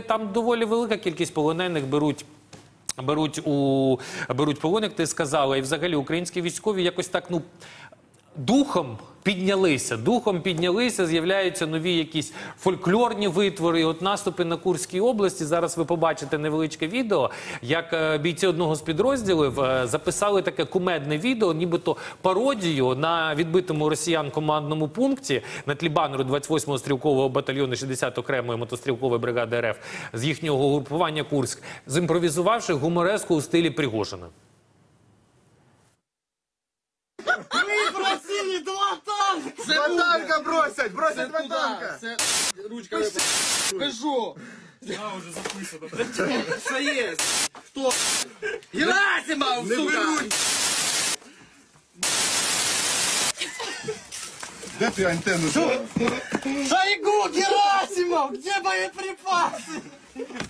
там доволі велика кількість полонених беруть полон, як ти сказала, і взагалі українські військові якось так, ну, духом піднялися, з'являються нові якісь фольклорні витвори. І от наступи на Курській області, зараз ви побачите невеличке відео, як бійці одного з підрозділів записали таке кумедне відео, нібито пародію на відбитому росіян командному пункті на тлі банеру 28-го стрілкового батальйону 60 окремої мотострілкової бригади РФ з їхнього угрупування Курськ, зімпровізувавши гумореску у стилі Пригожина. Два танка! Два танка бросять! Бросять два танка! Ручка скажу! Я уже записано. Что есть? Кто? Герасимов, сука! Де ти антенну? Шойгу, Герасимов! Где боеприпасы?